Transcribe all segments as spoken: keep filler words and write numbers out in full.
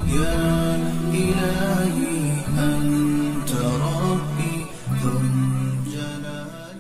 يا إلهي أنت ربي ذو الجلال.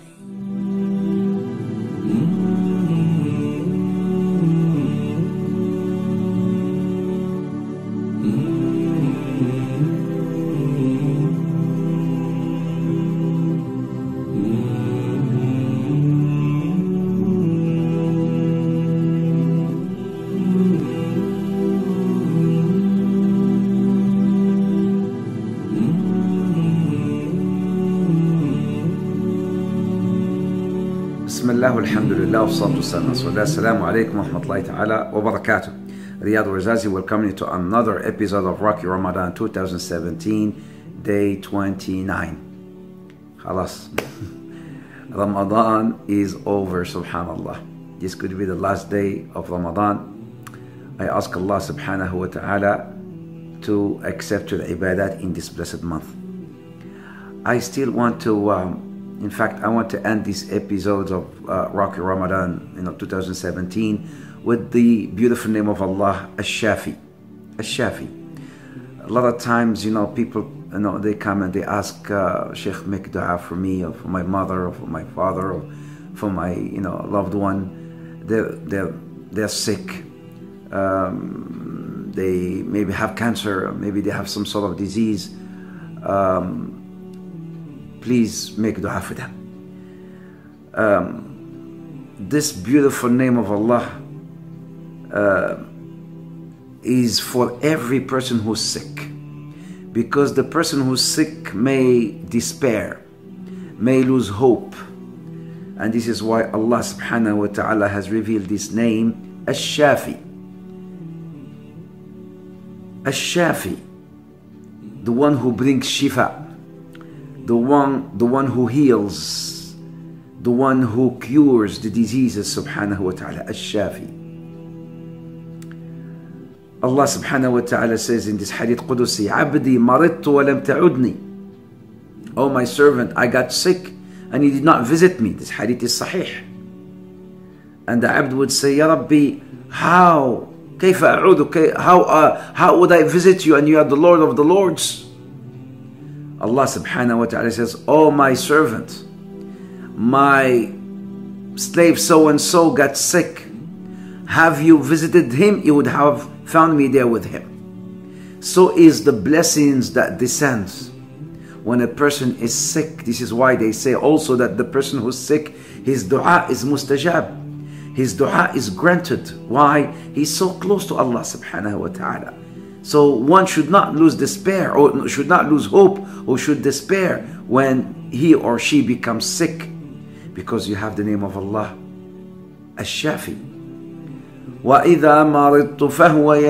Bismillah, alhamdulillah, wassalatu wassalam. Assalamu alaikum wa rahmatullahi ta'ala wa barakatuh. Riyad Razazi welcoming you to another episode of R O C Ramadan twenty seventeen, day twenty-nine. Khalas. Ramadan is over, subhanallah. This could be the last day of Ramadan. I ask Allah subhanahu wa ta'ala to accept your ibadat in this blessed month. I still want to um, In fact, I want to end these episodes of uh, R O C Ramadan, you know, twenty seventeen, with the beautiful name of Allah, Ash-Shaafee. Ash-Shaafee. A lot of times, you know, people, you know, they come and they ask, uh, Sheikh, make dua for me, or for my mother, or for my father, or for my, you know, loved one. They're they're they're sick. Um, they maybe have cancer, or maybe they have some sort of disease. Um, Please make dua for them. Um, this beautiful name of Allah uh, is for every person who's sick, because the person who's sick may despair, may lose hope, and this is why Allah subhanahu wa ta'ala has revealed this name, Ash-Shaafee. Ash-Shaafee, the one who brings shifa, the one, the one who heals, the one who cures the diseases, subhanahu wa ta'ala, Ash-Shaafee. Allah subhanahu wa ta'ala says in this hadith Qudusi, Abdi maridtu wa lam ta'udni. Oh my servant, I got sick and you did not visit me. This hadith is sahih. And the Abd would say, Ya Rabbi, how? كيف أعود? How, uh, how would I visit you and you are the Lord of the Lords? Allah subhanahu wa ta'ala says, oh my servant, my slave so-and-so got sick. Have you visited him? You would have found me there with him. So is the blessings that descends when a person is sick. This is why they say also that the person who's sick, his dua is mustajab. His dua is granted. Why? He's so close to Allah subhanahu wa ta'ala. So one should not lose despair, or should not lose hope, or should despair when he or she becomes sick, because you have the name of Allah, Ash-Shaafee. وَإِذَا مَرِضْتُ فَهُوَ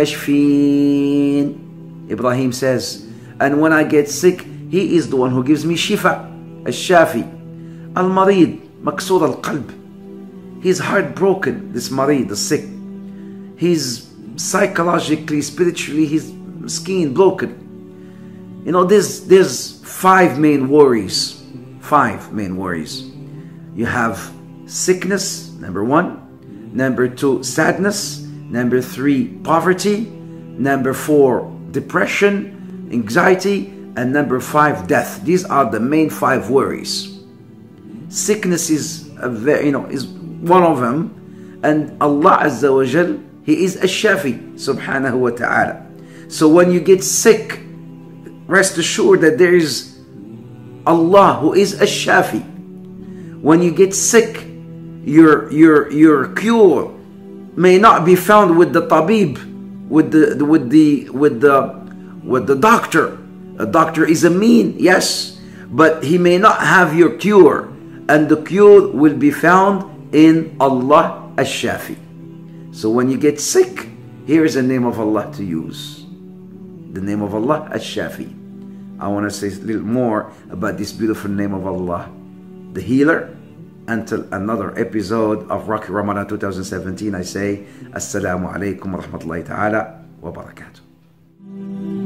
يَشْفِينِ. Ibrahim says, and when I get sick, he is the one who gives me shifa, Ash-Shaafee. Al-Marid, Maksur al-Qalb. He's heartbroken, this Marid, the sick. He's psychologically, spiritually, his skin broken. You know, there's there's five main worries. Five main worries. You have sickness, number one. Number two, sadness. Number three, poverty. Number four, depression, anxiety. And number five, death. These are the main five worries. Sickness is a very, you know, is one of them. And Allah Azza wa Jal, He is Ash-Shaafee, subhanahu wa ta'ala. So when you get sick, rest assured that there is Allah who is Ash-Shaafee. When you get sick, your, your, your cure may not be found with the tabib, with the, with the, with the, with the doctor. A doctor is a mean, yes, but he may not have your cure. And the cure will be found in Allah Ash-Shaafee. So when you get sick, here is a name of Allah to use. The name of Allah, Ash-Shaafee. I want to say a little more about this beautiful name of Allah, the healer. Until another episode of R O C Ramadan twenty seventeen, I say, Assalamu alaikum wa rahmatullahi ta'ala wa barakatuh.